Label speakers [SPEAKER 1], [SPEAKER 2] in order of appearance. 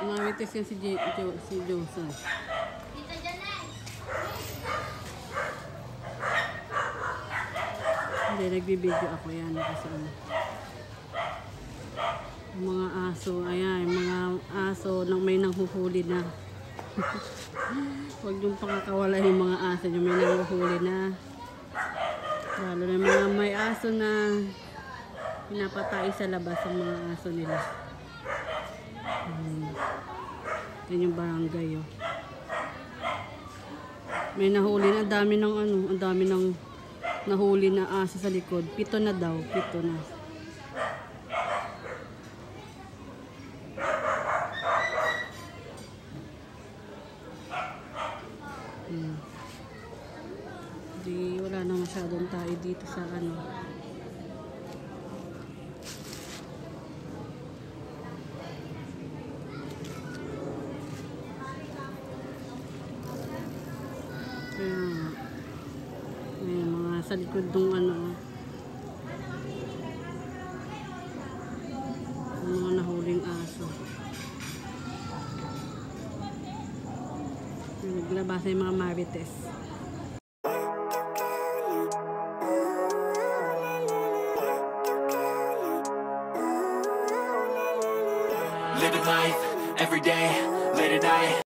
[SPEAKER 1] Marites yan si Johnson. Hindi, nagbibideo ako yan kasi ano. Yung mga aso, ayan, yung mga aso may nanghuhuli na. Huwag yung pakakawala yung mga aso, yung may nanghuhuli na. Lalo na mga may aso na pinapatay sa labas ang mga aso nila. Yan yung barangay, oh. May nahuli na, ang dami ng nahuli na aso sa likod. 7 na daw, 7 na. Di wala na masyadong tayo dito sa ano. Ayan, mga sa likod ng ano, mga nahuling aso. Naglabas yung mga marites.
[SPEAKER 2] Living life every day, late at night.